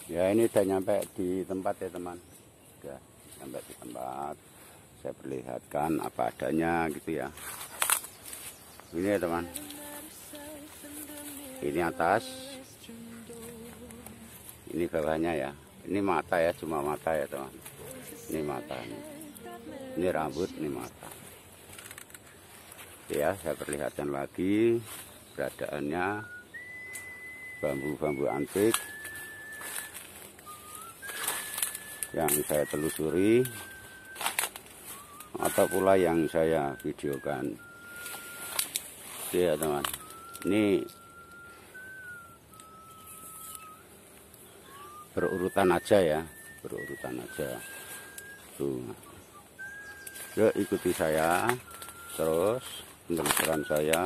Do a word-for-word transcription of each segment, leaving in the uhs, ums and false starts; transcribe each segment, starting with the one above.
Ya ini udah nyampe di tempat ya teman, udah nyampe di tempat. Saya perlihatkan apa adanya gitu ya. Ini ya teman, ini atas, ini bawahnya ya. Ini mata ya, cuma mata ya teman. Ini mata, ini, ini rambut, ini mata. Ya saya perlihatkan lagi beradaannya bambu-bambu antik yang saya telusuri atau pula yang saya videokan. Oke ya teman, ini berurutan aja ya, berurutan aja tuh. Yuk ikuti saya terus penelusuran saya.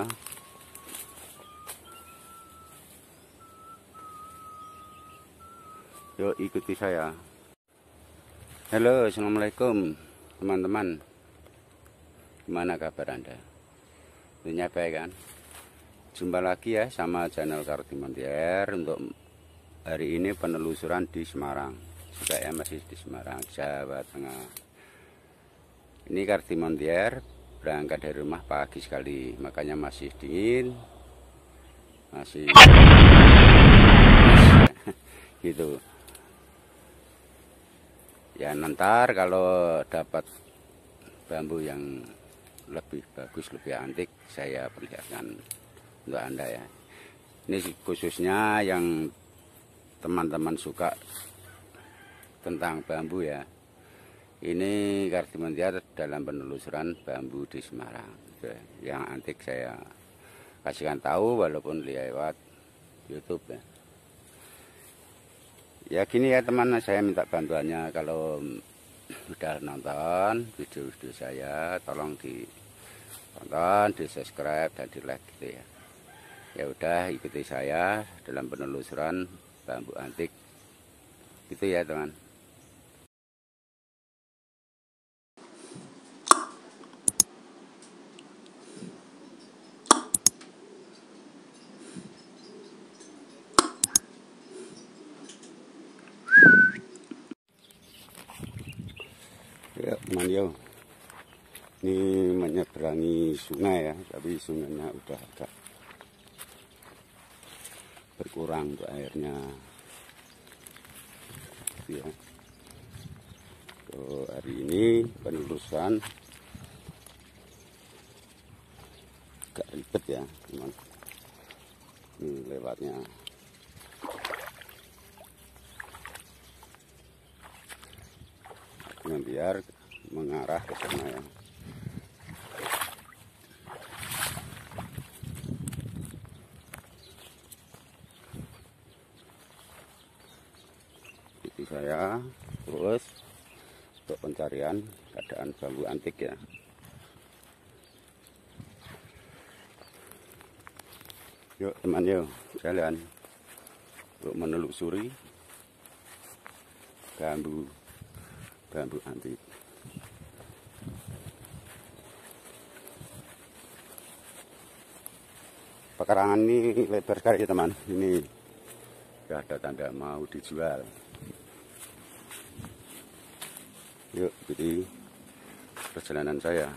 Yuk ikuti saya. Halo, assalamualaikum teman-teman. Gimana kabar Anda? Tentunya baik kan? Jumpa lagi ya sama channel Kardimontier untuk hari ini penelusuran di Semarang. Juga ya masih di Semarang, Jawa Tengah. Ini Kardimontier berangkat dari rumah pagi sekali, makanya masih dingin, masih gitu. Ya nanti kalau dapat bambu yang lebih bagus, lebih antik, saya perlihatkan untuk Anda ya. Ini khususnya yang teman-teman suka tentang bambu ya. Ini Kardimontier dalam penelusuran bambu di Semarang. Yang antik saya kasihkan tahu walaupun lewat YouTube ya. Ya gini ya teman, saya minta bantuannya kalau udah nonton video-video saya, tolong ditonton, di subscribe dan di like gitu ya. Ya udah ikuti saya dalam penelusuran bambu antik gitu ya teman. Ya teman yo, ini menyeberangi sungai ya, tapi sungainya udah agak berkurang untuk airnya ya. So, hari ini penelusuran agak ribet ya teman, ini lewatnya biar mengarah ke sana ya. Jadi saya terus untuk pencarian keadaan bambu antik ya. Yuk teman yuk jalan untuk menelusuri bambu bambu antik. Pekarangan ini lebar sekali ya teman. Ini sudah ada tanda mau dijual. Yuk ikuti perjalanan saya.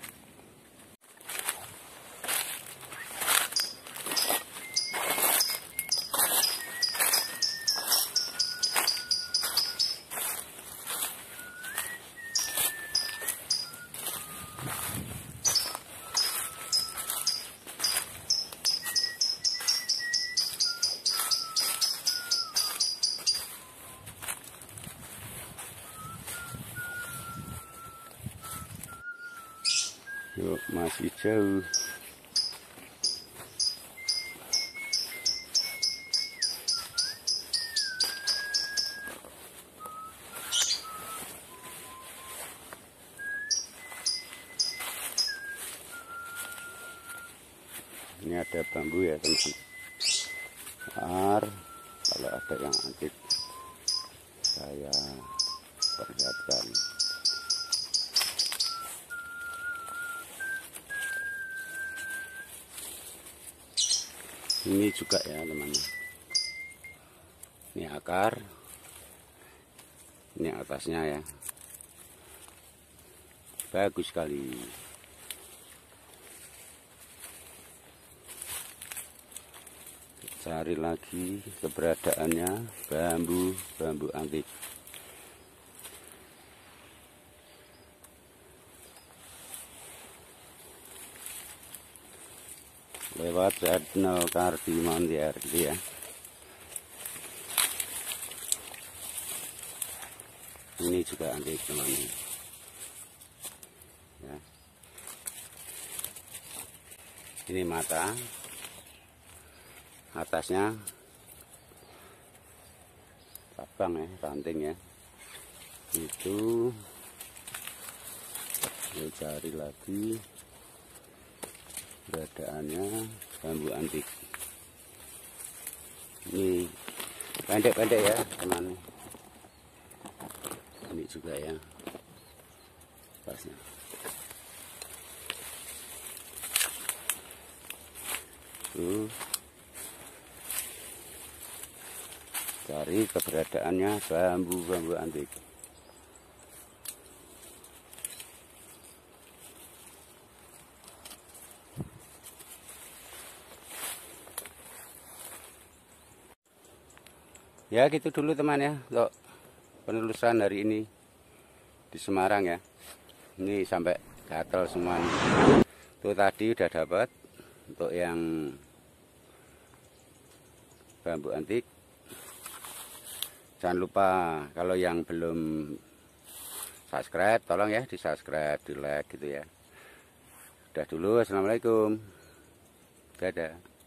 Yuk masih jauh. Ini ada bambu ya teman-teman. Kalau ada yang antik saya perlihatkan. Ini juga ya teman-teman, ini akar Ini atasnya ya, bagus sekali. Cari lagi keberadaannya, bambu bambu antik. Lewat channel Kardi Montier gitu ya. Ini juga antik teman ya. Ini mata, atasnya cabang ya, ranting ya. Itu kita cari lagi beradaannya, bambu antik. Ini pendek-pendek ya teman. Ini juga ya pasnya. Tuh, cari keberadaannya bambu-bambu antik. Ya gitu dulu teman ya, untuk penelusuran hari ini di Semarang ya. Ini sampai gatel semua nih. Tuh tadi udah dapat untuk yang bambu antik. Jangan lupa kalau yang belum subscribe, tolong ya di subscribe, di like gitu ya. Udah dulu, assalamualaikum, dadah.